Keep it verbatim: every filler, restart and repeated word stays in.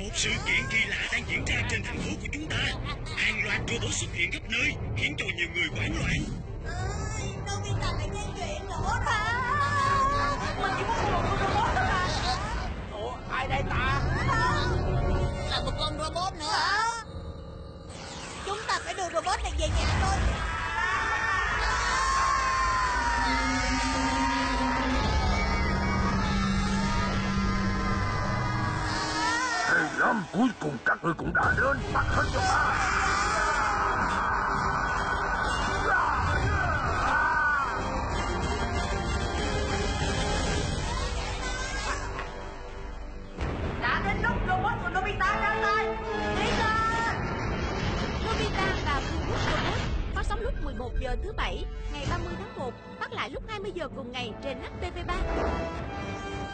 Một sự kiện kỳ lạ đang diễn ra trên thành phố của chúng ta. Hàng loạt robot xuất hiện khắp nơi, khiến cho nhiều người hoảng loạn. Nobita lại gây chuyện nữa đó. Mình chỉ muốn một con robot thôi mà. Ủa, ai đây ta? Là một con robot nữa hả? Chúng ta phải đưa robot này về nhà thôi. Hay lắm, cuối cùng các ngươi cũng đã đến. Bắt hết cho ta. Đã đến lúc robot của Nobita ra tay. Đi lên. Nobita và Vương quốc Robot phát sóng lúc mười một giờ thứ bảy ngày ba mươi tháng một, phát lại lúc hai mươi giờ cùng ngày trên hát tê vê ba.